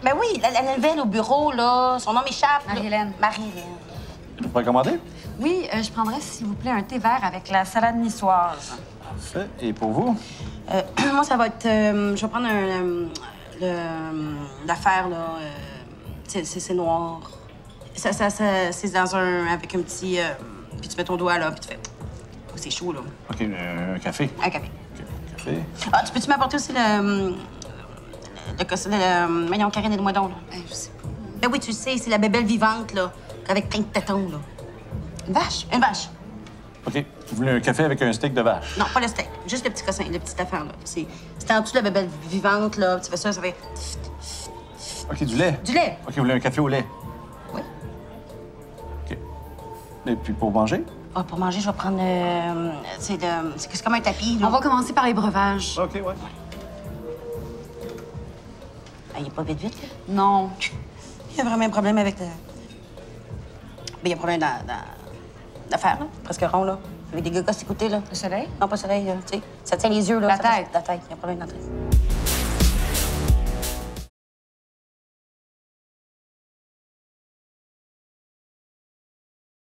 Ben oui, la nouvelle au bureau, là. Son nom m'échappe. Marie-Hélène. Marie-Hélène. Vous pouvez commander? Oui, je prendrais, s'il vous plaît, un thé vert avec la salade niçoise. Parfait. Et pour vous? Moi, ça va être... je vais prendre l'affaire, là. C'est noir. Ça c'est dans un... avec un petit... puis tu mets ton doigt, là, puis tu fais... Oh, c'est chaud, là. OK, un café. Un café. OK, café. Ah, tu peux-tu m'apporter aussi voyons, Karine, aide-moi donc, là. Je sais pas. Ben oui, tu sais, c'est la bébelle vivante, là, avec plein de tétons, là. Une vache? Une vache. OK. Vous voulez un café avec un steak de vache? Non, pas le steak. Juste le petit cossin, la petite affaire, là. C'est en dessous de la bébelle vivante, là. Tu fais ça fait... OK, du lait? Du lait. OK, vous voulez un café au lait? Oui. OK. Et puis pour manger? Ah, pour manger, je vais prendre... c'est comme un tapis, là. On va commencer par les breuvages. OK, ouais. Ah, il est pas vite, là. Non. Il y a vraiment un problème avec le... Ben, il y a un problème dans l'affaire, là. Presque rond, là. Avec des gars à côté, là. Le soleil? Non, pas le soleil, là. Tu sais, ça tient les yeux, là. La Ça tête. La tête. Il y a un problème dans la tête.